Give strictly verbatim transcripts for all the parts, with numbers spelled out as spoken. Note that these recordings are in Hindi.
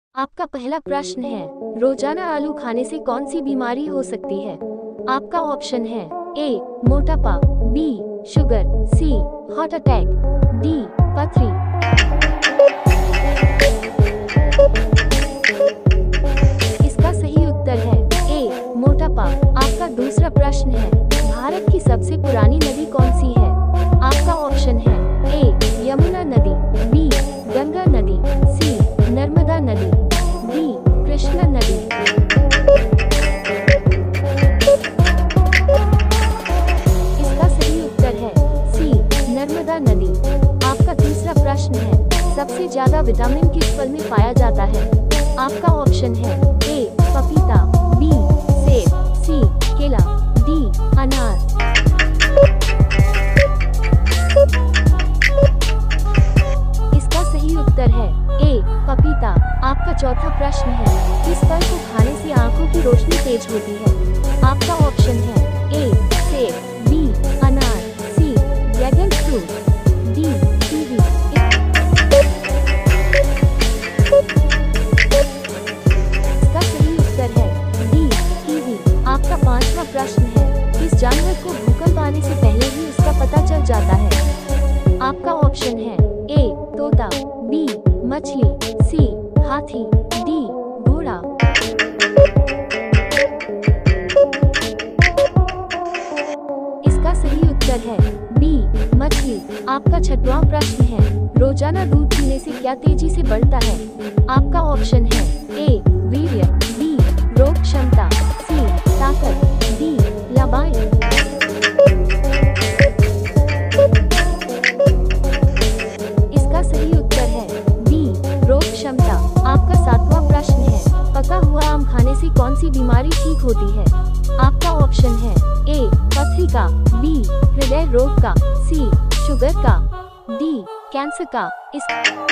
आपका पहला प्रश्न है, रोजाना आलू खाने से कौन सी बीमारी हो सकती है? आपका ऑप्शन है ए मोटापा, B sugar, C heart attack, D पथरी। इसका सही उत्तर है ए मोटापा। आपका दूसरा प्रश्न है, भारत की सबसे पुरानी नदी कौन सी है? आपका ऑप्शन है ए यमुना नदी, बी गंगा नदी, सी नर्मदा नदी, डी कृष्णा नदी। इसका सही उत्तर है सी नर्मदा नदी। आपका तीसरा प्रश्न है, सबसे ज्यादा विटामिन किस फल में पाया जाता है? आपका ऑप्शन है ए पपीता, बी सेब, सी केला, डी अनार। इसका सही उत्तर है ए पपीता। आपका चौथा प्रश्न है, किस फल को खाने से आंखों की रोशनी तेज होती है? आपका ऑप्शन है ए सेब, बी अनार, C dragon fruit, D kiwi. इसका सही उत्तर है डी कीवी। आपका पांचवा प्रश्न है, किस जानवर को भूकंप आने से पहले ही उसका पता चल जाता है? आपका ऑप्शन है ए तोता, बी मछली, सी हाथी, डी घोड़ा। इसका सही उत्तर है बी मछली। आपका छठवां प्रश्न है, रोजाना दूध पीने से क्या तेजी से बढ़ता है? आपका ऑप्शन है ए वीर्य, बी रोग क्षमता, सी ताकत, डी लंबाई। इसका सही उत्तर है बी रोग क्षमता। आपका सातवां प्रश्न है, पका हुआ आम खाने से कौन सी बीमारी ठीक होती है? आपका ऑप्शन है ए पथरी का, बी हृदय रोग का, सी शुगर का, डी कैंसर का। इस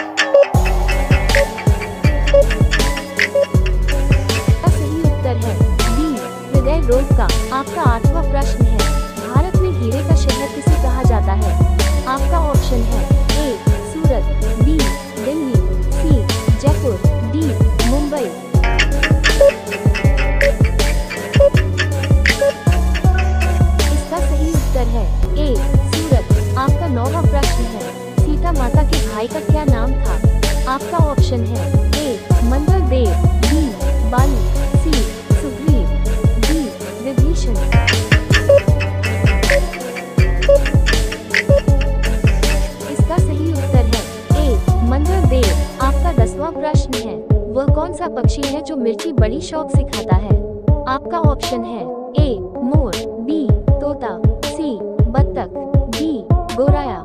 सही उत्तर है बी हृदय रोग का। आपका आठवां प्रश्न है, भारत में हीरे का शहर किसे कहा जाता है? आपका ऑप्शन है A Surat, B Delhi, C Jaipur, D Mumbai. इसका सही उत्तर है ए सूरत। आपका नौवां प्रश्न है, सीता माता के भाई का क्या नाम था? आपका ऑप्शन है A Mangal Dev, B Bali, C Sugriva, D Vibhishana. इसका सही उत्तर है ए मंगल देव। आपका दसवां प्रश्न है, वह कौन सा पक्षी है जो मिर्ची बड़ी शौक से खाता है? आपका ऑप्शन है ए मोर, बी तोता, सी बत्तख, डी गौराया।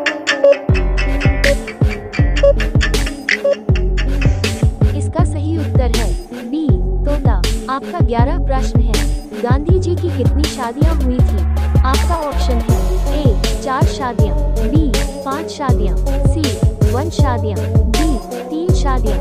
इसका सही उत्तर है बी तोता। आपका ग्यारह प्रश्न है, गांधी जी की कितनी शादियां हुई थी? आपका ऑप्शन है ए चार शादियां, बी पाँच शादियां, सी वन शादियां, डी तीन शादियां।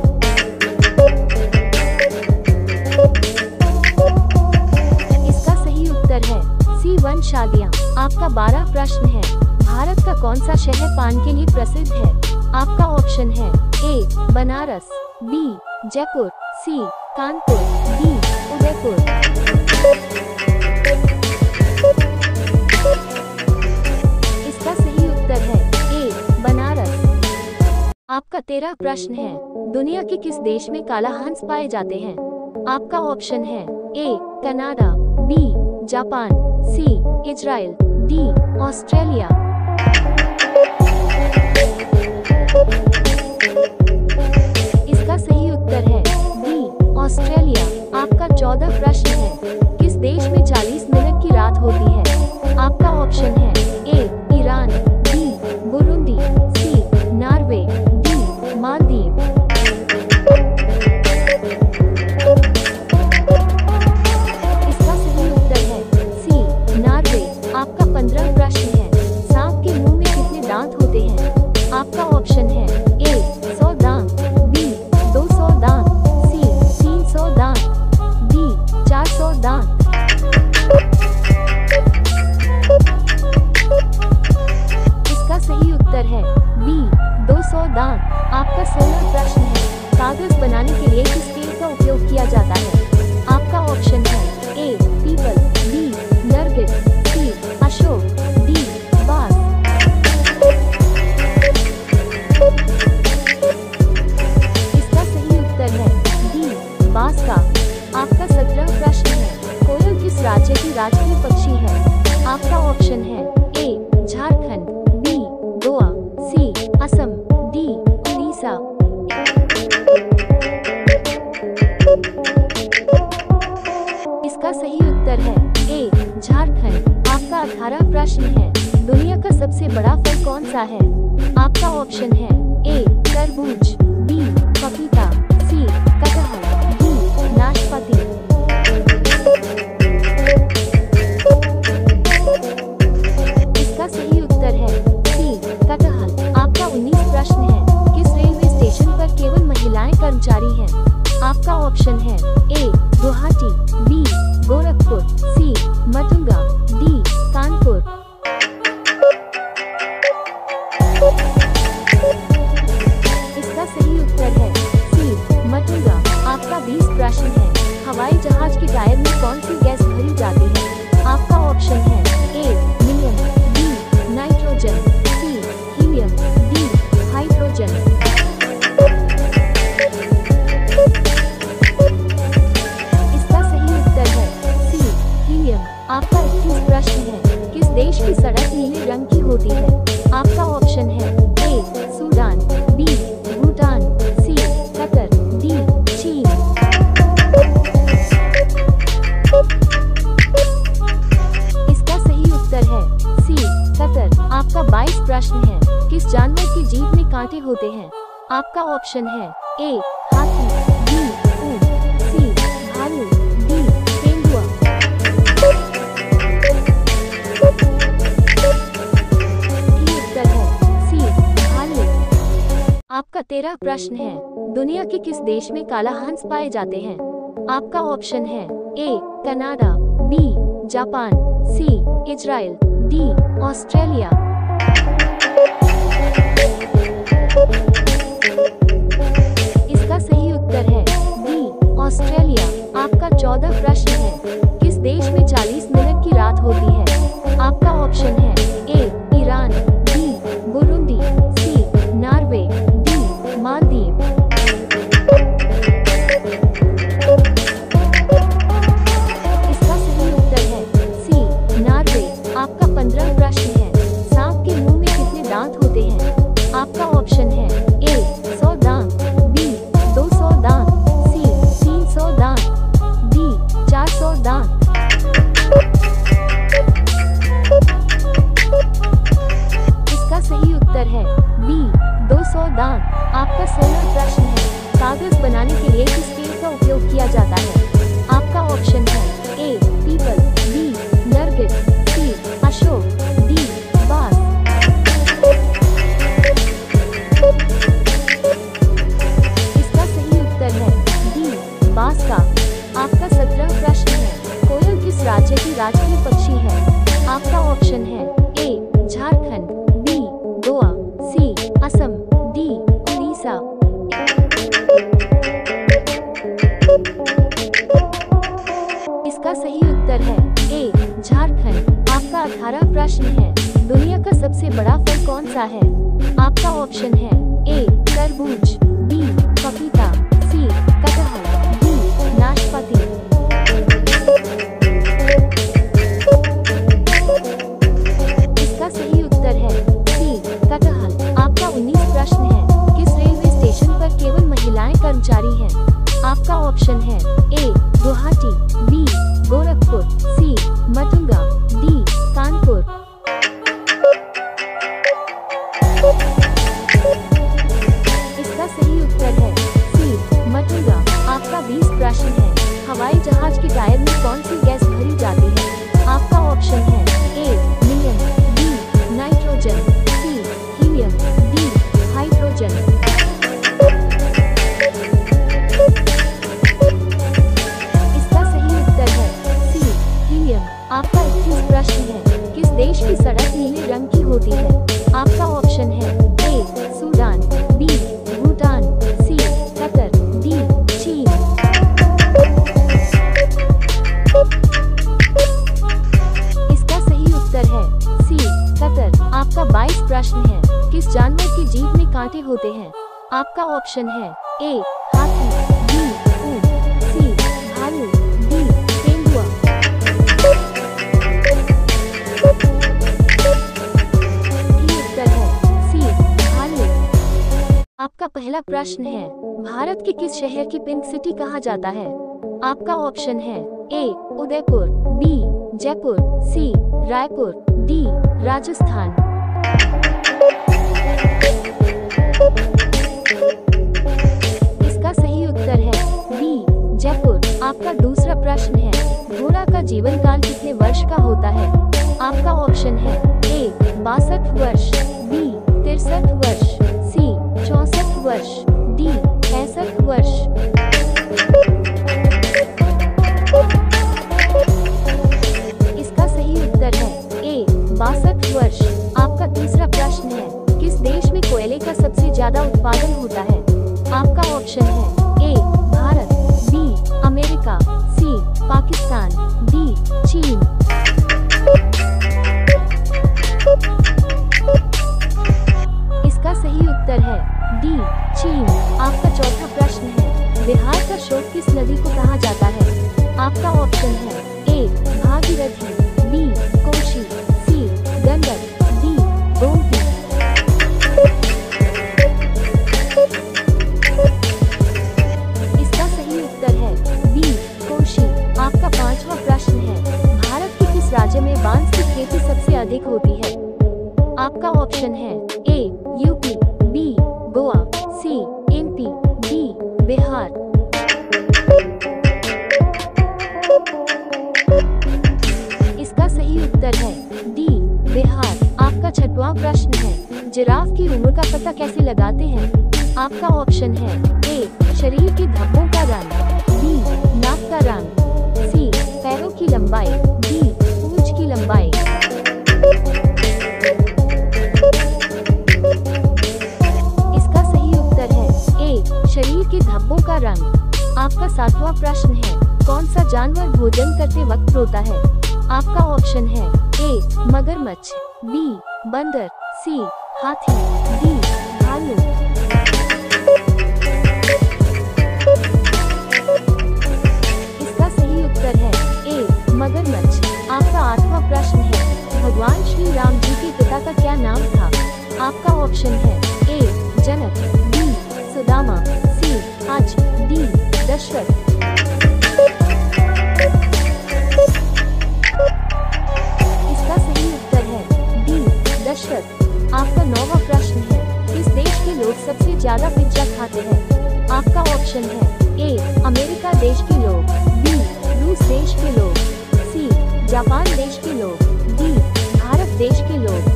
इसका सही उत्तर है सी वन शादियां। आपका बारह प्रश्न है, भारत का कौन सा शहर पान के लिए प्रसिद्ध है? आपका ऑप्शन है A Banaras, B Jaipur, C Kanpur, D Udaipur. इसका सही उत्तर है ए बनारस। आपका तेरह प्रश्न है, दुनिया के किस देश में काला हंस पाए जाते हैं? आपका ऑप्शन है A Canada, B Japan, C Israel, D Australia. इसका सही उत्तर है डी ऑस्ट्रेलिया। आपका चौदह प्रश्न है, किस देश में चालीस मिनट की रात होती है? आपका ऑप्शन है A Iran, B Burundi, C Norway, D Maldives. इसका सही उत्तर है सी नॉर्वे। आपका पंद्रह प्रश्न है, सांप के मुंह में कितने दांत होते हैं? आपका ऑप्शन है लिए किस पेड़ का उपयोग किया जाता है? आपका ऑप्शन है ए पीपल, बी नरगिस, सी अशोक, डी बांस। इसका सही उत्तर है डी बांस का। आपका सत्रह प्रश्न है। कोयल किस राज्य की राष्ट्रीय पक्षी है? आपका ऑप्शन है A Jharkhand, B Goa, C Assam, D Orissa. इसका सही उत्तर है ए झारखंड। आपका अठारह प्रश्न है। दुनिया का सबसे बड़ा फल कौन सा है? आपका ऑप्शन है ए तरबूज, बी पपीता, सी कटहल, डी नाशपाती। इसका सही उत्तर है सी कटहल। आपका उन्नीस प्रश्न है। किस रेलवे स्टेशन पर केवल महिलाएं कर्मचारी हैं? आपका ऑप्शन है A Guwahati, B Gorakhpur, C Mathura, D Kanpur. इसका सही उत्तर है सी मथुरा। आपका बीस प्रश्न है। हवाई जहाज के टायर में कौन सी गैस भरी जाती है? आपका ऑप्शन है A helium, B nitrogen, C helium, D hydrogen. इसका सही उत्तर है सी हीलियम। आपका इक्कीस प्रश्न है। किस देश की सड़क नीले रंग की होती है? आपका ऑप्शन है A Sudan, B Bhutan, C Qatar, D चीन। इसका सही उत्तर है सी कतर। आपका बाईस प्रश्न है। किस जानवर की जीभ में कांटे होते हैं? आपका ऑप्शन है ए हाथी, बी ऊंट, सी भालू, डी तेंदुआ। सही उत्तर है सी भालू। आपका तेरह प्रश्न है। दुनिया के किस देश में काला हंस पाए जाते हैं? आपका ऑप्शन है A Canada, B Japan, C Israel, D Australia. इसका सही उत्तर है डी ऑस्ट्रेलिया। आपका चौदह प्रश्न है। किस देश में चालीस मिनट की रात होती है? आपका ऑप्शन है A Iran, B Burundi, C Norway, D Maldives. इसका सही उत्तर है सी नॉर्वे। आपका पंद्रह प्रश्न है। सांप के मुंह में कितने दांत होते हैं? आपका ऑप्शन है ए सौ दांत, बी दो सौ दांत, सी तीन सौ दांत, डी चार सौ दांत। इसका सही उत्तर है बी दो सौ दांत। आपका सोलह प्रश्न है। कागज बनाने के लिए किस पेड़ का उपयोग किया जाता है? आपका ऑप्शन है ए पीपल, बी नरगिस, सी अशोक, डी बांस। इसका सही उत्तर है डी बांस का। आपका सत्रह प्रश्न है। कोयल किस राज्य की राष्ट्रीय पक्षी है? आपका ऑप्शन है A Jharkhand, B Goa, C Assam, D Orissa. इसका सही उत्तर है ए झारखंड। आपका अठारह प्रश्न है। दुनिया का सबसे बड़ा फल कौन सा है? आपका ऑप्शन है ए तरबूज, बी पपीता, सी कटहल, डी नाशपाती। इसका सही उत्तर है सी कटहल। आपका उन्नीस प्रश्न है। किस रेलवे स्टेशन पर केवल महिलाएं कर्मचारी हैं? आपका ऑप्शन है A Guwahati, B Gorakhpur, C Mathura, D Kanpur. इसका सही उत्तर है सी मथुरा। आपका बीस प्रश्न है। हवाई जहाज के टायर में कौन सी गैस भरी जाती है? आपका ऑप्शन है A helium, B nitrogen, C helium, D hydrogen. Option है ए हाथी, बी ऊंट, सी भालू, डी तेंदुआ। सही उत्तर है सी भालू। आपका पहला प्रश्न है, भारत के किस शहर की पिंक सिटी कहा जाता है? आपका ऑप्शन है A Udaipur, B Jaipur, C Raipur, D Rajasthan. इसका सही उत्तर है बी जयपुर। आपका दूसरा प्रश्न है, घोड़ा का जीवन काल कितने वर्ष का होता है? आपका ऑप्शन है ए बासठ वर्ष, बी तिरसठ वर्ष, सी चौसठ वर्ष, डी पैंसठ वर्ष। इसका सही उत्तर है ए बासठ वर्ष। आपका तीसरा प्रश्न है, किस देश में कोयले का सबसे ज्यादा उत्पादन होता है? आपका ऑप्शन है A Bharat, B America, C Pakistan, D चीन। इसका सही उत्तर है डी चीन। आपका चौथा प्रश्न है, बिहार का शोक किस नदी को कहा जाता है? आपका ऑप्शन है A Bhagirathi, B Kosi, C Gandak, D Gomti. इसका सही उत्तर है बी कोशी। आपका पांचवा प्रश्न है, भारत के किस राज्य में बांस की खेती सबसे अधिक होती है? आपका ऑप्शन है A UP, B Goa, C MP, D Bihar. इसका सही उत्तर है डी बिहार। आपका छठवां प्रश्न है, जिराफ की उम्र का पता कैसे लगाते हैं? आपका ऑप्शन है ए शरीर के धब्बों का रंग, बी नाक का रंग, सी पैरों की लंबाई, डी पूंछ की लंबाई। इसका सही उत्तर है ए शरीर के धब्बों का रंग। आपका सातवां प्रश्न है, कौन सा जानवर भोजन करते वक्त रोता है? आपका ऑप्शन है ए मगरमच्छ, बी बंदर, सी हाथी, डी भालू। इसका सही उत्तर है ए मगरमच्छ। आपका आठवां प्रश्न है, भगवान श्री राम जी के पिता का क्या नाम था? आपका ऑप्शन है A Janak, B Sudama, C Aja, D Dasharath. इसका सही उत्तर है डी दशरथ। आपका नौवां प्रश्न है, किस देश के लोग सबसे ज्यादा पिज्जा खाते हैं? आपका ऑप्शन है ए अमेरिका देश के लोग, बी रूस देश के लोग, सी जापान देश के लोग, डी भारत देश के लोग।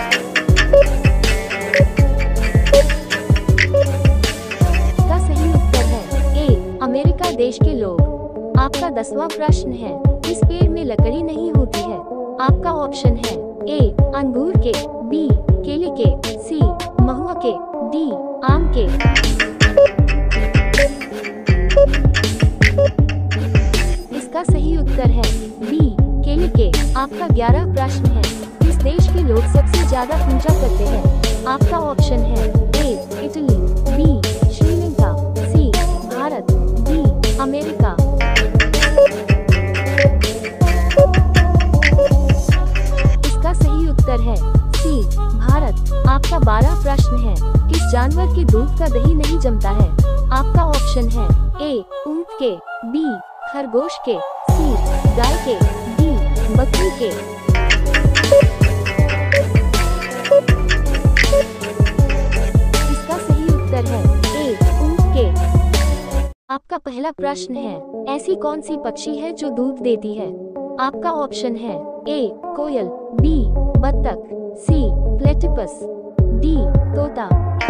इसका सही उत्तर है ए अमेरिका देश के लोग। आपका दसवां प्रश्न है, किस पेड़ में लकड़ी नहीं होती है? आपका ऑप्शन है ए अंगूर के, बी केले के, सी महुआ के, डी आम के। इसका सही उत्तर है बी केले के। आपका ग्यारह प्रश्न है, किस देश के लोग सबसे ज्यादा पूजा करते हैं? आपका ऑप्शन है A Italy, B Sri Lanka, C Bharat, D America. इसका सही उत्तर है सी भारत। आपका बारह प्रश्न है, किस जानवर के दूध का दही नहीं जमता है? आपका ऑप्शन है ए ऊंट के, बी खरगोश के, सी गाय के, डी बकरी के। इसका सही उत्तर है ए ऊंट के। आपका पहला प्रश्न है, ऐसी कौन सी पक्षी है जो दूध देती है? आपका ऑप्शन है ए कोयल, बी बत्तख, सी प्लेटिपस, डी तोता।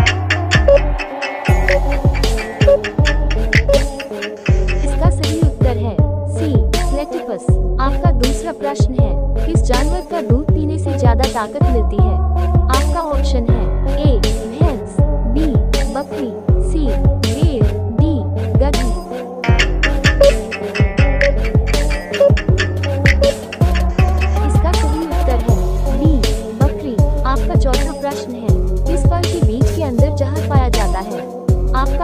इसका सही उत्तर है सी प्लेटिपस। आपका दूसरा प्रश्न है, किस जानवर का दूध पीने से ज्यादा ताकत मिलती है? आपका ऑप्शन है ए भैंस, बी बकरी, सी भेड़, डी गधी। इसका सही उत्तर है बी बकरी। आपका चौथा प्रश्न है, किस फल के बीज के अंदर जहर पाया जाता है? आपका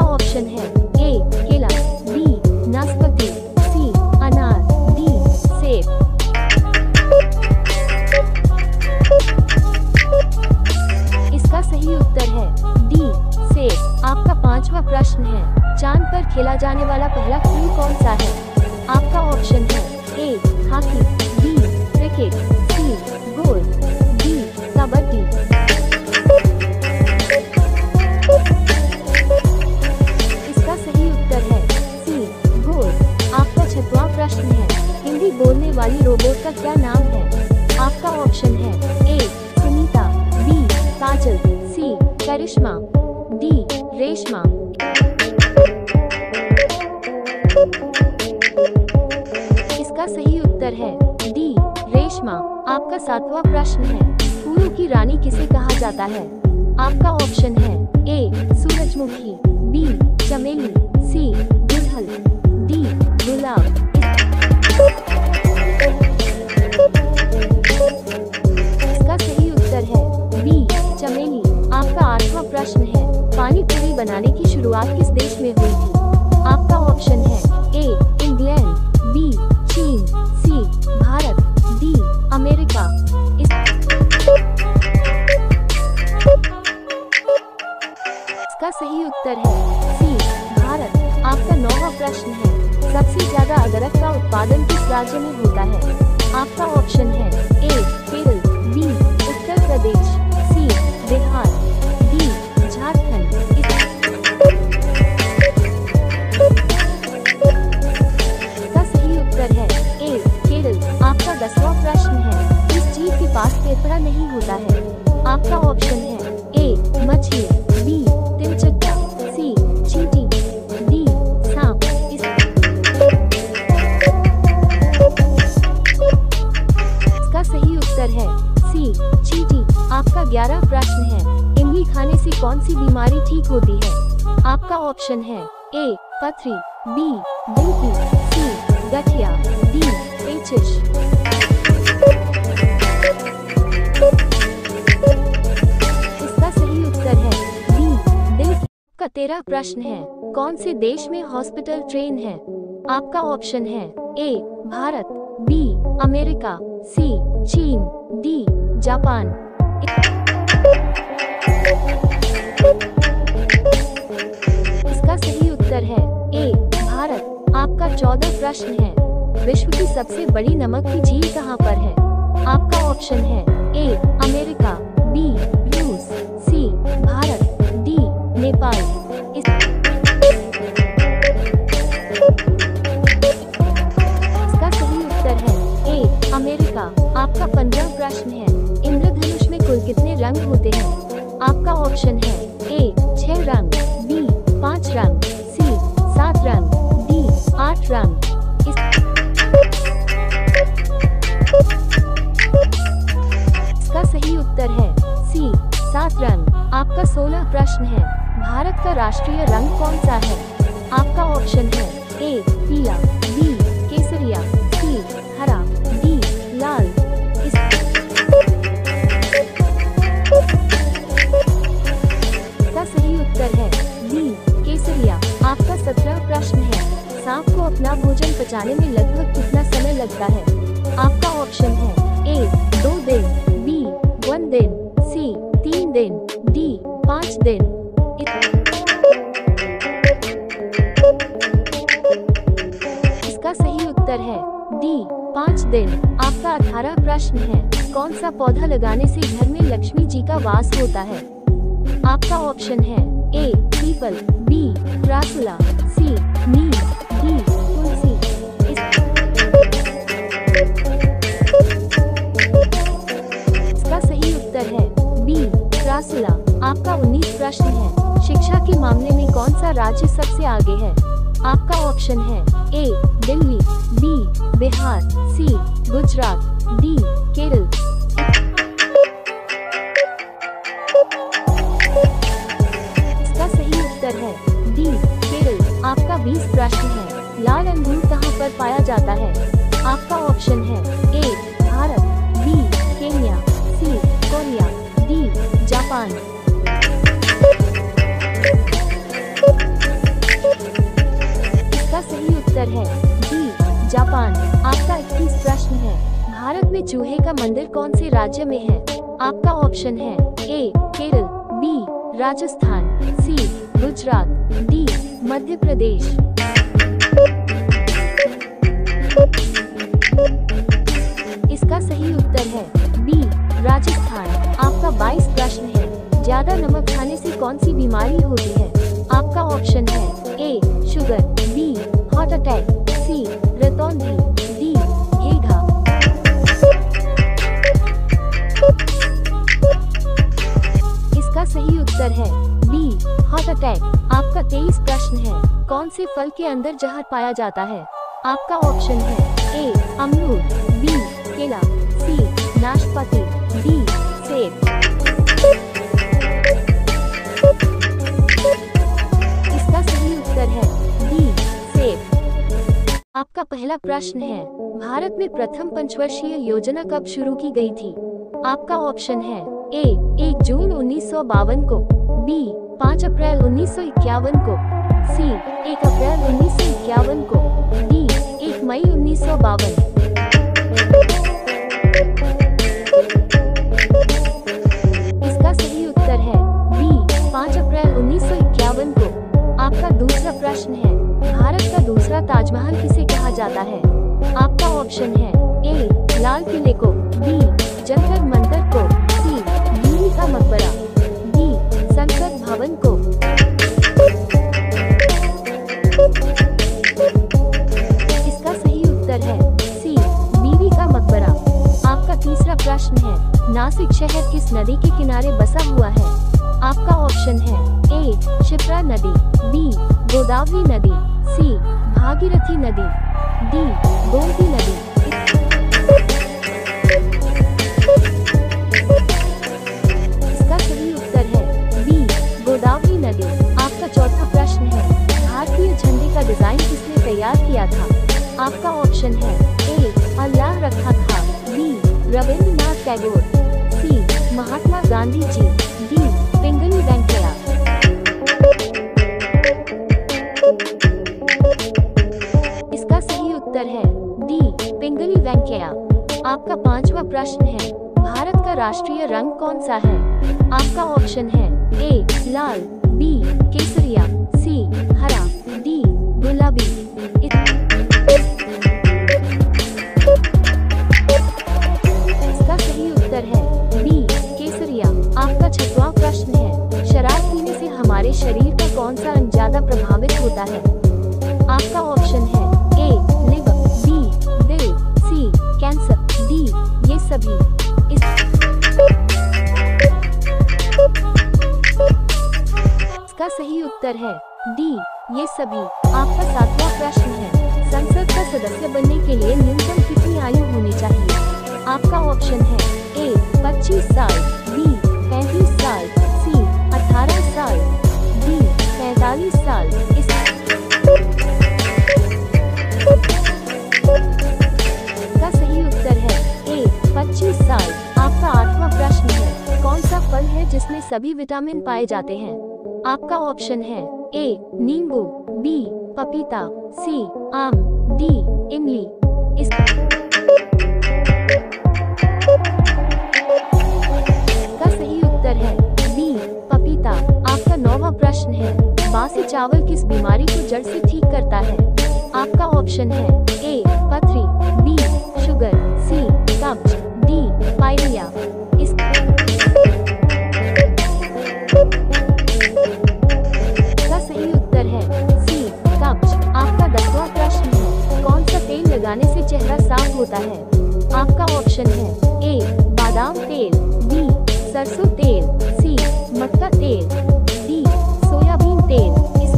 खेला जाने वाला पहला खेल कौन सा है? आपका ऑप्शन है A hockey, B cricket, C golf, D kabaddi. इसका सही उत्तर है सी गोल्फ। आपका छठवां प्रश्न है, हिंदी बोलने वाली रोबोट का क्या नाम है? आपका ऑप्शन है A Sunita, B Kajal, C Karishma, D Reshma. इसका सही उत्तर है डी रेशमा। आपका सातवां प्रश्न है, फूलों की रानी किसे कहा जाता है? आपका ऑप्शन है ए सूरजमुखी, बी चमेली, सी गुड़हल, डी गुलाब। इसका सही उत्तर है बी चमेली। आपका आठवां प्रश्न है, पानी पूरी बनाने की शुरुआत किस देश में हुई थी? आपका ऑप्शन है ए इंग्लैंड, बी चीन, सी भारत, डी अमेरिका। इस... इसका सही उत्तर है सी भारत। आपका नौवां प्रश्न है, सबसे ज्यादा अदरक का उत्पादन किस राज्य में होता है? आपका ऑप्शन है A Kerala, B Uttar Pradesh, C Bihar, D Jharkhand. इसका सही उत्तर है ए केरल। आपका दसवां प्रश्न है, किस जीव के पास फेफड़ा नहीं होता है? आपका ऑप्शन है ए मछली, बी तिलचट्टा, सी चींटी, डी सांप। इस... इसका सही उत्तर है सी चींटी। आपका ग्यारह प्रश्न है, इमली खाने से कौन सी बीमारी ठीक होती है? आपका ऑप्शन है ए पथरी, बी दिल की, सी गठिया, डी पेचिश। इसका सही उत्तर है डी दिल की। का तेरह प्रश्न है, कौन से देश में हॉस्पिटल ट्रेन है? आपका ऑप्शन है A Bharat, B America, C चीन, डी जापान। इसका सही उत्तर है ए भारत। आपका चौदह प्रश्न है, विश्व की सबसे बड़ी नमक की झील कहाँ पर है? आपका ऑप्शन है ए अमेरिका, बी रूस, सी भारत, डी नेपाल। इस... इसका सही उत्तर है ए अमेरिका। आपका पंद्रह प्रश्न है, इंद्रधनुष में कुल कितने रंग होते हैं? आपका ऑप्शन है ए छह रंग, बी पाँच रंग, सी सात रंग, डी आठ रंग। इस... इसका सही उत्तर है सी सात रंग। आपका सोलह प्रश्न है, भारत का राष्ट्रीय रंग कौन सा है? आपका ऑप्शन है ए पीला, बी केसरिया, सी हरा, डी लाल। इस... इसका सही उत्तर है डी केसरिया। आपका सत्रह प्रश्न है, सांप को अपना भोजन पचाने में लगभग कितना समय लगता है? आपका ऑप्शन है ए दो दिन, बी वन दिन, सी तीन दिन, डी पाँच दिन। इसका सही उत्तर है डी पाँच दिन। आपका अठारह प्रश्न है, कौन सा पौधा लगाने से घर में लक्ष्मी जी का वास होता है? आपका ऑप्शन है ए पीपल, बी रासुला, सी नीम, डी तुलसी। इस... इसका सही उत्तर है बी रासुला। आपका उन्नीस प्रश्न है, शिक्षा के मामले में कौन सा राज्य सबसे आगे है? आपका ऑप्शन है A Delhi, B Bihar, C Gujarat, D Kerala. इसका सही उत्तर है डी केरल। आपका बीस प्रश्न है, लाल अंगूर कहाँ पर पाया जाता है? आपका ऑप्शन है A Bharat, B Kenya, C Korea, D Japan. इसका सही उत्तर है डी जापान। आपका इक्कीस प्रश्न है, भारत में चूहे का मंदिर कौन से राज्य में है? आपका ऑप्शन है A Kerala, B Rajasthan, C Gujarat, D Madhya Pradesh. इसका सही उत्तर है बी राजस्थान। आपका बाईस प्रश्न है। ज्यादा नमक खाने से कौन सी बीमारी होती है? आपका ऑप्शन है A sugar, B heart attack, C रतौंधी, डी घेघा। इसका सही उत्तर है बी हार्ट अटैक। आपका तेईस प्रश्न है। कौन से फल के अंदर जहर पाया जाता है? आपका ऑप्शन है ए अमरूद, बी केला, सी नाशपाती, डी सेब। इसका सही उत्तर है डी सेब। आपका पहला प्रश्न है। भारत में प्रथम पंचवर्षीय योजना कब शुरू की गई थी? आपका ऑप्शन है ए एक जून उन्नीस सौ बावन को, बी पाँच अप्रैल उन्नीस सौ इक्यावन को, सी एक अप्रैल उन्नीस सौ इक्यावन को, डी एक मई उन्नीस सौ बावन। इसका सही उत्तर है बी पाँच अप्रैल उन्नीस सौ इक्यावन को। आपका दूसरा प्रश्न है। भारत का दूसरा ताजमहल किसे कहा जाता है? आपका ऑप्शन है ए लाल किले को, बी जंतर मंतर को, सी बीबी का मकबरा, डी संसद भवन को। इसका सही उत्तर है सी बीबी का मकबरा। आपका तीसरा प्रश्न है। नासिक शहर किस नदी के किनारे बसा हुआ है? आपका ऑप्शन है ए क्षिप्रा नदी, बी गोदावरी नदी, सी भागीरथी नदी, डी गोमती नदी। इसका सही उत्तर है बी गोदावरी नदी। आपका चौथा प्रश्न है। भारतीय झंडे का डिजाइन किसने तैयार किया था? आपका ऑप्शन है ए अल्लाह रखा था, B Rabindranath Tagore, C Mahatma Gandhi ji, D Pingali Venkayya. इसका सही उत्तर है डी पिंगली वेंकैया। आपका पांचवा प्रश्न है। भारत का राष्ट्रीय रंग कौन सा है? आपका ऑप्शन है ए लाल, बी केसरिया, सी हरा, डी गुलाबी। इसका सही उत्तर है बी केसरिया। आपका छठवां प्रश्न है। शराब पीने से हमारे शरीर का कौन सा अंग ज्यादा प्रभावित होता है? आपका ऑप्शन है ए लिवर, बी दिल, सी कैंसर, डी ये सभी। इस... इसका सही उत्तर है डी ये सभी। आपका सातवां प्रश्न है। संसद का सदस्य बनने के लिए न्यूनतम कितनी आयु होनी चाहिए? आपका ऑप्शन है ए पच्चीस साल, बी पैंतीस साल, सी अठारह साल, डी पैंतालीस साल। इस... का सही उत्तर है ए पच्चीस साल। आपका आठवां प्रश्न है। कौन सा फल है जिसमें सभी विटामिन पाए जाते हैं? आपका ऑप्शन है ए नींबू, बी पपीता, सी आम, डी इमली। इस... का सही उत्तर है बी पपीता। आपका नौवां प्रश्न है। बासी चावल किस बीमारी को जड़ से ठीक करता है? आपका ऑप्शन है ए पथरी, बी शुगर, सी कब्ज, डी पायरिया। इस... का सही उत्तर है सी कब्ज। आपका दसवां प्रश्न है। कौन सा तेल लगाने से चेहरा साफ होता है? आपका ऑप्शन है ए बादाम तेल, बी सरसों तेल, सी मक्का तेल, डी सोयाबीन तेल। इस...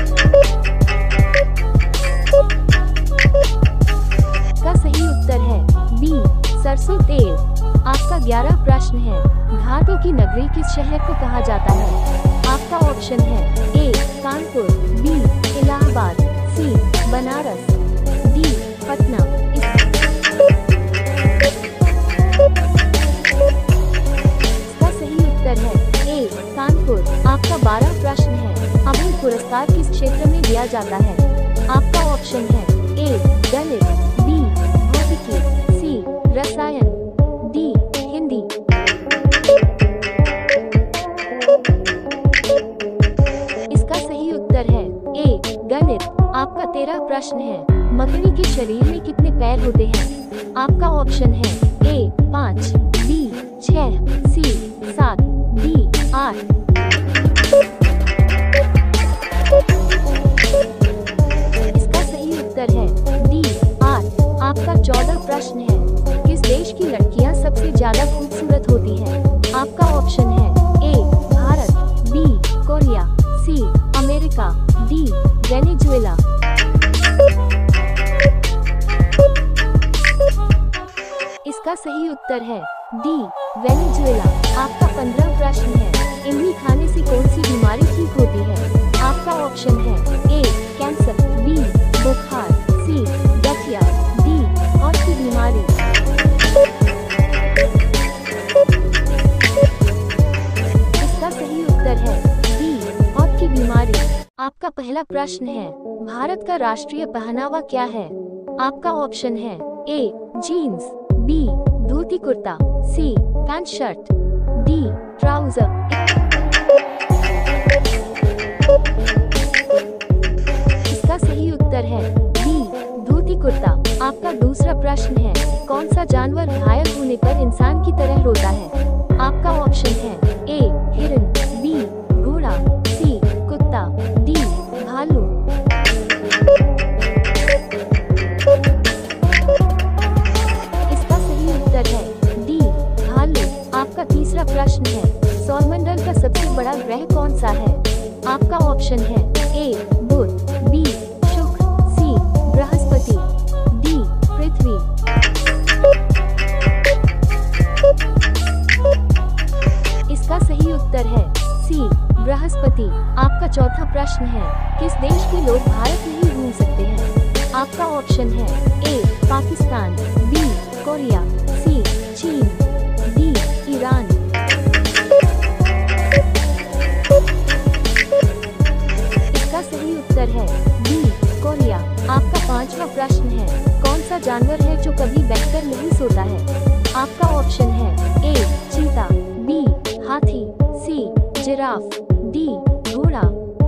का सही उत्तर है बी सरसों तेल। आपका ग्यारह प्रश्न है। घाटों की नगरी किस शहर को कहा जाता है? आपका ऑप्शन है A Kanpur, B Allahabad, C Banaras, D Patna. इसका सही उत्तर है ए कानपुर। आपका बारह प्रश्न है। अमूल पुरस्कार किस क्षेत्र में दिया जाता है? आपका ऑप्शन है ए गणित, बी भौतिकी, सी रसायन, डी हिंदी। इसका सही उत्तर है ए तेरह प्रश्न है, मकड़ी के शरीर में कितने पैर होते हैं? आपका ऑप्शन है ए पाँच, बी छह, सी सात, डी आठ। इसका सही उत्तर है डी आठ। आपका चौदह प्रश्न है, किस देश की लड़कियां सबसे ज्यादा खूबसूरत होती हैं? आपका ऑप्शन है A Bharat, B Korea, C America, D Venezuela. इसका सही उत्तर है डी वेनेजुएला। आपका पंद्रह प्रश्न है, इमली खाने से कौन सी बीमारी ठीक होती है? आपका ऑप्शन है ए कैंसर, बी बुखार, सी गठिया, डी और की बीमारी। इसका सही उत्तर है डी और की बीमारी। आपका पहला प्रश्न है, भारत का राष्ट्रीय पहनावा क्या है? आपका ऑप्शन है A jeans, B dhoti kurta, C pant shirt, D trouser. इसका सही उत्तर है डी धोती कुर्ता। आपका दूसरा प्रश्न है, कौन सा जानवर घायल होने पर इंसान की तरह रोता है? आपका ऑप्शन है ए हिरन, बी घोड़ा, सी कुत्ता, डी भालू। इसका सही उत्तर है डी भालू। आपका तीसरा प्रश्न है, सौरमंडल का सबसे बड़ा ग्रह कौन सा है? आपका ऑप्शन है ए बुध, बी शुक्र, सी बृहस्पति, डी पृथ्वी। इसका सही उत्तर है सी बृहस्पति। आपका चौथा प्रश्न है, किस देश के लोग भारत नहीं घूम सकते हैं? आपका ऑप्शन है A Pakistan, B Korea, C चीन, डी ईरान। इसका सही उत्तर है बी कोरिया। आपका पांचवा प्रश्न है, कौन सा जानवर है जो कभी बैठकर नहीं सोता है? आपका ऑप्शन है ए चीता, बी हाथी, सी जिराफ, डी घोड़ा।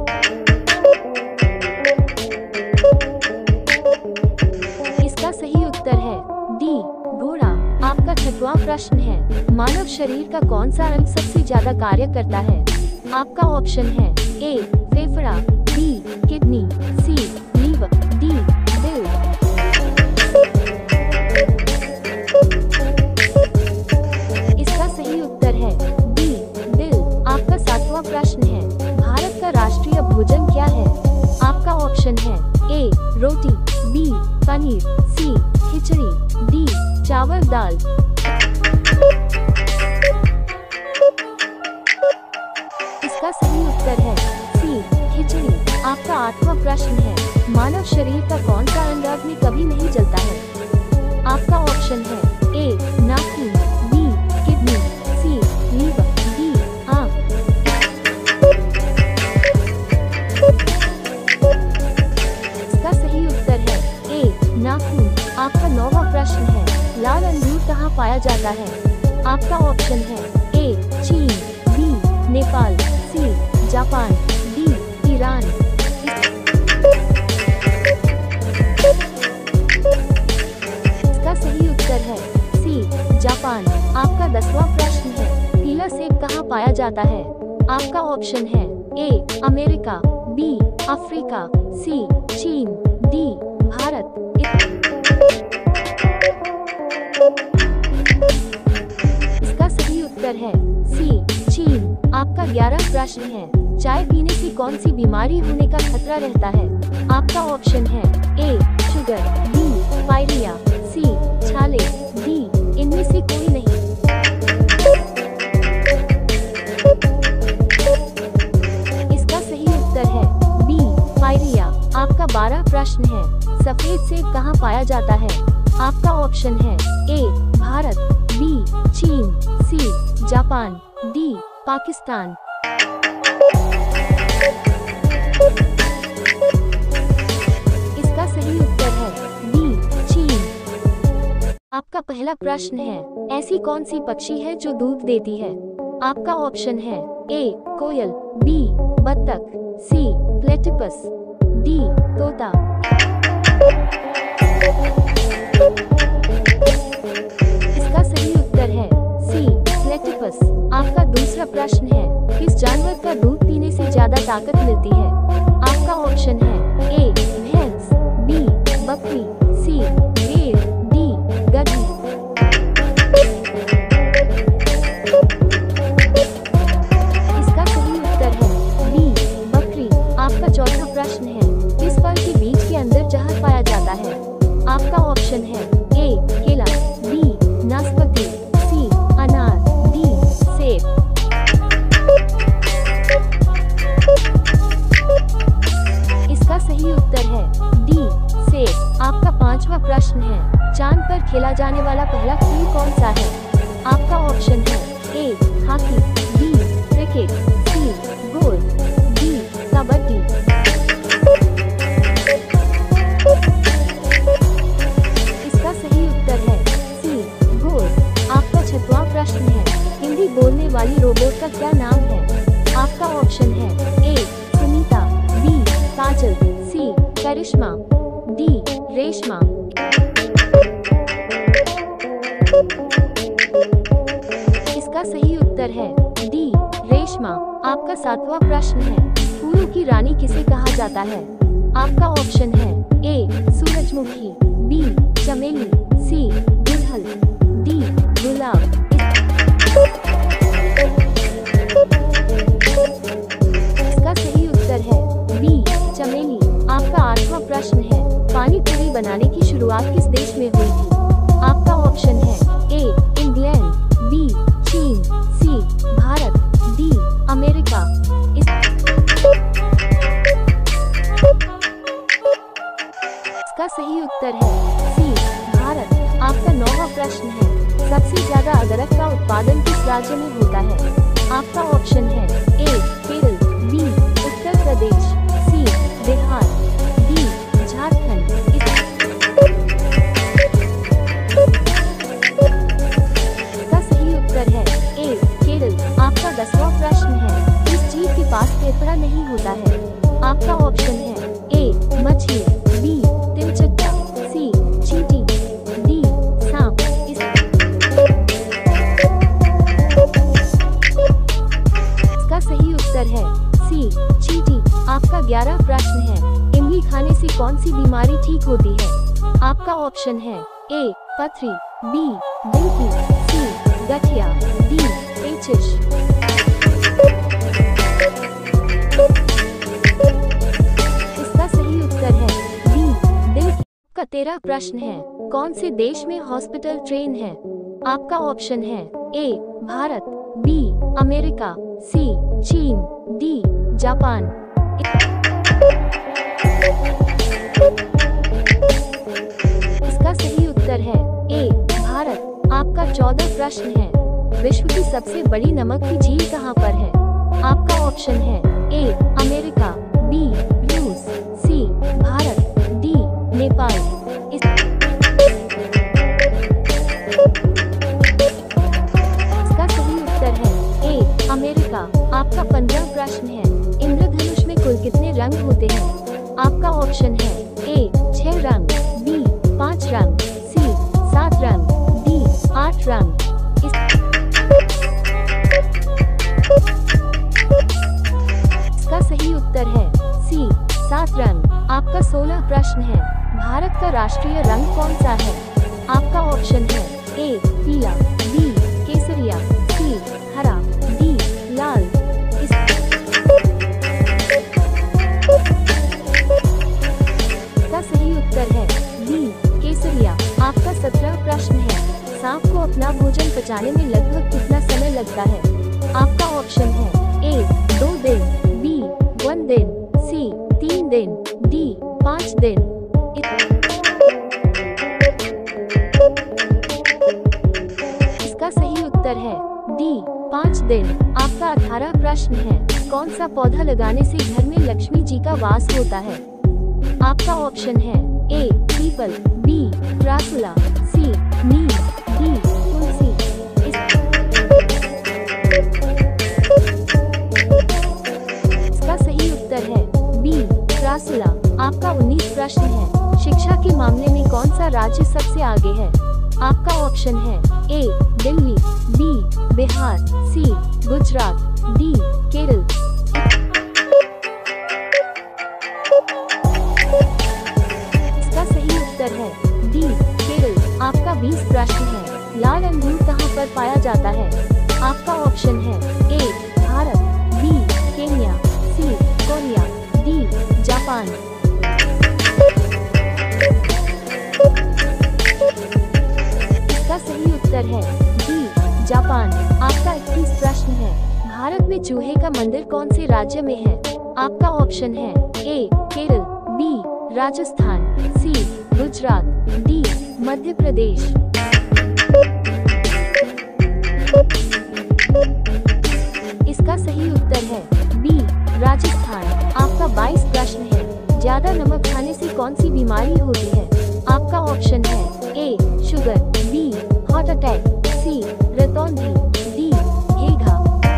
इसका सही उत्तर है डी घोड़ा। आपका छठवां प्रश्न है, मानव शरीर का कौन सा अंग सबसे ज्यादा कार्य करता है? आपका ऑप्शन है ए फेफड़ा, B kidney, C liver, D दिल। इसका सही उत्तर है डी दिल। आपका सातवां प्रश्न है, भारत का राष्ट्रीय भोजन क्या है? आपका ऑप्शन है ए रोटी, B paneer, C khichdi, D चावल दाल। इसका सही उत्तर है सी खिचड़ी। आपका आठवां प्रश्न है, मानव शरीर का कौन सा अंग आग में कभी नहीं जलता है? आपका ऑप्शन है ए नाखून, B kidney, C liver, D आंख। इसका सही उत्तर है ए नाखून। आपका नौवां प्रश्न है, लाल अंगूर कहाँ पाया जाता है? आपका ऑप्शन है ए चीन, B Nepal, C Japan, D Iran. इसका सही उत्तर है सी जापान। आपका दसवां प्रश्न है, पीला सेब कहाँ पाया जाता है? आपका ऑप्शन है A America, B Africa, C चीन, डी भारत। इसका सही उत्तर है सी चीन। आपका ग्यारह प्रश्न है, चाय पीने से कौन सी बीमारी होने का खतरा रहता है? आपका ऑप्शन है A sugar, B pyorrhoea, C छाले, डी इनमें से कोई नहीं। इसका सही उत्तर है बी पायरिया। आपका बारह प्रश्न है, सफेद सेब कहाँ पाया जाता है? आपका ऑप्शन है ए भारत, बी चीन, सी जापान, डी पाकिस्तान। इसका सही उत्तर है बी चीन। आपका पहला प्रश्न है, ऐसी कौन सी पक्षी है जो दूध देती है? आपका ऑप्शन है ए कोयल, बी बत्तख, सी प्लेटिपस, डी तोता। चौथा प्रश्न है, किस जानवर का दूध पीने से ज्यादा ताकत मिलती है? आपका ऑप्शन है ए भैंस, बी बकरी, सी भेड़, डी गधी। इसका सही उत्तर है बी बकरी। आपका चौथा प्रश्न है, किस फल के बीज के अंदर जहर पाया जाता है? आपका ऑप्शन है ए केला, बी नाशपाती, सी अनार, डी सेब। इसका सही उत्तर है डी सेब। आपका पांचवा प्रश्न है, चांद पर खेला जाने वाला पहला खेल कौन सा है? आपका ऑप्शन है A hockey, B cricket, C golf, D kabaddi. इसका सही उत्तर है सी गोल्फ। आपका छठवां प्रश्न है, हिंदी बोलने वाली रोबोट का क्या नाम है? आपका ऑप्शन है A Sunita, B Kajal, C Karishma, D Reshma. इसका सही उत्तर है डी रेशमा। आपका सातवां प्रश्न है, फूलों की रानी किसे कहा जाता है? आपका ऑप्शन है ए सूरजमुखी, बी चमेली, सी गुड़हल, डी गुलाब। इसका सही उत्तर है बी चमेली। आपका आठवां प्रश्न है, पानी पूरी बनाने की शुरुआत किस देश में हुई थी? आपका ऑप्शन है ए इंग्लैंड, बी चीन, सी भारत, डी अमेरिका। इस... इसका सही उत्तर है सी भारत। आपका नौवां प्रश्न है, सबसे ज्यादा अदरक का उत्पादन किस राज्य में होता है? आपका ऑप्शन है A Kerala, B Uttar Pradesh, C Bihar, D Jharkhand. इसका सही उत्तर है ए केरल। आपका दसवां प्रश्न है, किस जीव के पास फेफड़ा नहीं होता है? आपका ऑप्शन है ए मछली, बी तिलचट्टा, सी चींटी, डी सांप। इस... इसका सही उत्तर है सी चींटी। आपका ग्यारह प्रश्न है, इमली खाने से कौन सी बीमारी ठीक होती है? आपका ऑप्शन है ए पथरी, बी दिल की, सी गठिया, डी पेचिश। इसका सही उत्तर है बी दिल की। का तेरह प्रश्न है, कौन से देश में हॉस्पिटल ट्रेन है? आपका ऑप्शन है A Bharat, B America, C चीन, डी जापान। इसका सही उत्तर है ए भारत। आपका चौदह प्रश्न है, विश्व की सबसे बड़ी नमक की झील कहाँ पर है? आपका ऑप्शन है ए अमेरिका, बी रूस, सी भारत, डी नेपाल। इस... इसका सही उत्तर है ए अमेरिका। आपका पंद्रह प्रश्न है, इंद्रधनुष में कुल कितने रंग होते हैं? आपका ऑप्शन है ए छह रंग, बी पाँच रंग, सी सात रंग, डी आठ रंग। इस... इसका सही उत्तर है सी सात रंग। आपका सोलह प्रश्न है, भारत का राष्ट्रीय रंग कौन सा है? आपका ऑप्शन है ए पीला, बी केसरिया, सी हरा, डी लाल। इस... इसका सही उत्तर है बी केसरिया। आपका सत्रह प्रश्न है, सांप को अपना भोजन पचाने में लगभग कितना समय लगता है? आपका ऑप्शन है ए दो दिन, बी वन दिन, सी तीन दिन, डी पाँच दिन। इसका सही उत्तर है डी पाँच दिन। आपका अठारह प्रश्न है, कौन सा पौधा लगाने से घर में लक्ष्मी जी का वास होता है? आपका ऑप्शन है ए पीपल, बी क्रासुला, सी नीम, डी तुलसी। इस... इसका सही उत्तर है बी क्रासुला। आपका उन्नीस प्रश्न है, शिक्षा के मामले में कौन सा राज्य सबसे आगे है? आपका ऑप्शन है A Delhi, B Bihar, C Gujarat, D Kerala. इसका सही उत्तर है डी केरल। आपका बीस प्रश्न है। लाल अंगूर कहाँ पर पाया जाता है? आपका ऑप्शन है A Bharat, B Kenya, C Korea, D Japan. इसका सही उत्तर है डी जापान। आपका इक्कीस प्रश्न है। भारत में चूहे का मंदिर कौन से राज्य में है? आपका ऑप्शन है A Kerala, B Rajasthan, C Gujarat, D Madhya Pradesh. इसका सही उत्तर है बी राजस्थान। आपका बाईस प्रश्न है। ज्यादा नमक खाने से कौन सी बीमारी होती है? आपका ऑप्शन है A sugar, B heart attack, C रतौंधी, डी हेगा।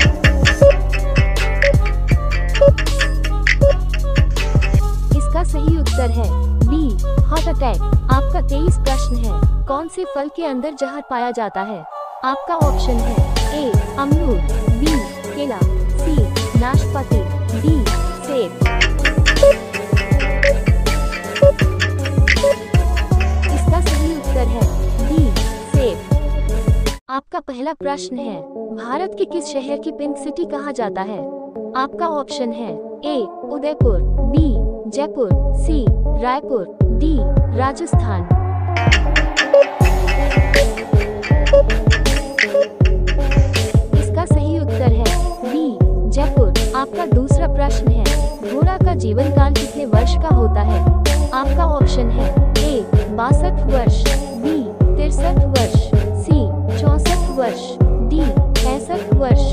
इसका सही उत्तर है बी हार्ट अटैक। आपका तेईस प्रश्न है। कौन से फल के अंदर जहर पाया जाता है? आपका ऑप्शन है ए अमरूद, बी केला, सी नाशपाती, डी सेब। इसका सही उत्तर है डी सेब। आपका पहला प्रश्न है। भारत के किस शहर की पिंक सिटी कहा जाता है? आपका ऑप्शन है A Udaipur, B Jaipur, C Raipur, D Rajasthan. इसका सही उत्तर है बी जयपुर। आपका दूसरा प्रश्न है। घोड़ा का जीवन काल कितने वर्ष का होता है? आपका ऑप्शन है ए बासठ वर्ष, बी तिरसठ वर्ष, सी चौसठ वर्ष, डी पैंसठ वर्ष।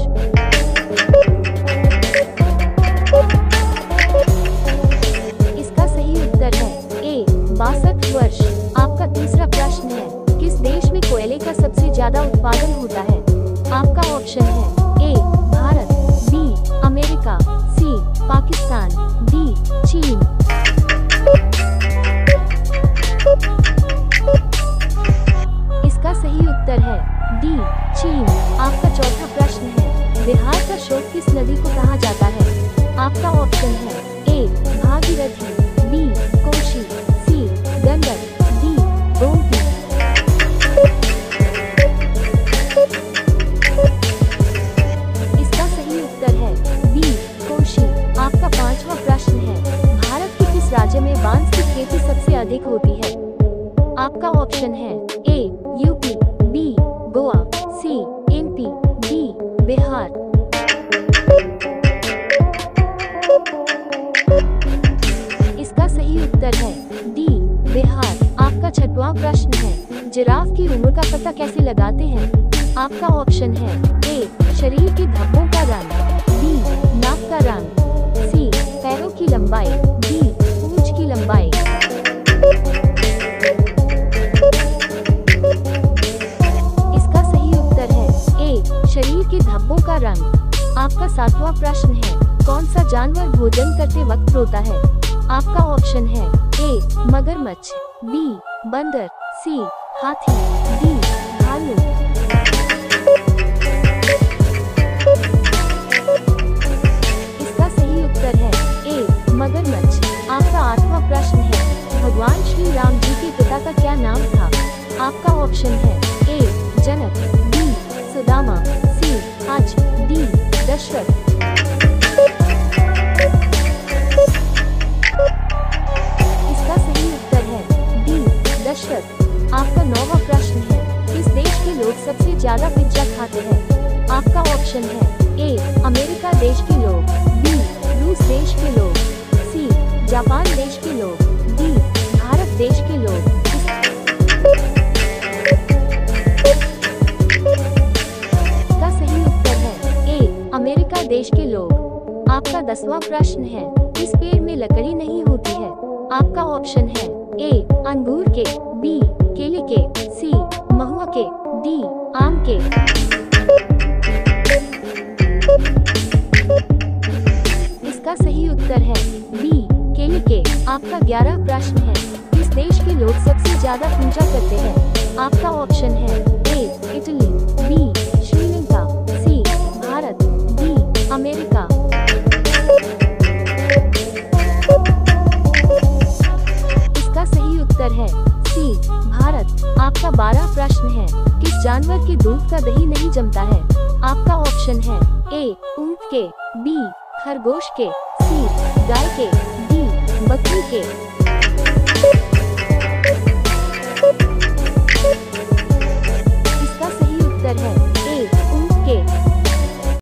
इसका सही उत्तर है ए बासठ वर्ष। आपका तीसरा प्रश्न है। किस देश में कोयले का सबसे ज्यादा उत्पादन होता है? आपका ऑप्शन है A Bharat, B America, C Pakistan, D चीन। इसका सही उत्तर है डी चीन। आपका चौथा प्रश्न है। बिहार का शोक किस नदी को कहा जाता है? आपका ऑप्शन है A Bhagirathi, B Kosi, C Gandak, D Gomti. इसका सही उत्तर है बी कोशी। आपका पांचवा प्रश्न है। भारत के किस राज्य में बांस की खेती सबसे अधिक होती है? आपका ऑप्शन है A UP, B Goa, C MP, D Bihar. इसका सही उत्तर है डी बिहार। आपका छठवां प्रश्न है। जिराफ की उम्र का पता कैसे लगाते हैं? आपका ऑप्शन है ए शरीर के धब्बों का रंग, बी नाक का रंग, सी पैरों की लंबाई, डी पूंछ की लंबाई। इसका सही उत्तर है ए शरीर के धब्बों का रंग। आपका सातवां प्रश्न है। कौन सा जानवर भोजन करते वक्त रोता है? आपका ऑप्शन है ए मगरमच्छ, बी बंदर, सी हाथी, डी भालू। इसका सही उत्तर है ए मगरमच्छ। आपका आठवां प्रश्न है। भगवान श्री राम जी के पिता का क्या नाम था? आपका ऑप्शन है ए जनक, बी सुदामा, सी आज, डी दशरथ। इसका सही उत्तर है डी दशरथ। आपका नौवां प्रश्न है। किस देश के लोग सबसे ज्यादा पिज्जा खाते हैं? आपका ऑप्शन है ए अमेरिका देश के लोग, बी रूस देश के लोग, सी जापान देश के लोग, डी भारत देश के लोग। इसका सही उत्तर है ए अमेरिका देश के लोग। आपका दसवां प्रश्न है। किस पेड़ में लकड़ी नहीं होती है? आपका ऑप्शन है ए अंगूर के, बी केले के, सी महुआ के, डी आम के। इसका सही उत्तर है बी केले के। आपका ग्यारह प्रश्न है। किस देश के लोग सबसे ज्यादा पूजा करते हैं? आपका ऑप्शन है A Italy, B Sri Lanka, C Bharat, C Bharat. आपका बारह प्रश्न है। किस जानवर के दूध का दही नहीं जमता है? आपका ऑप्शन है ए ऊंट के, बी खरगोश के, सी गाय के, डी बकरी के। इसका सही उत्तर है ए ऊंट के।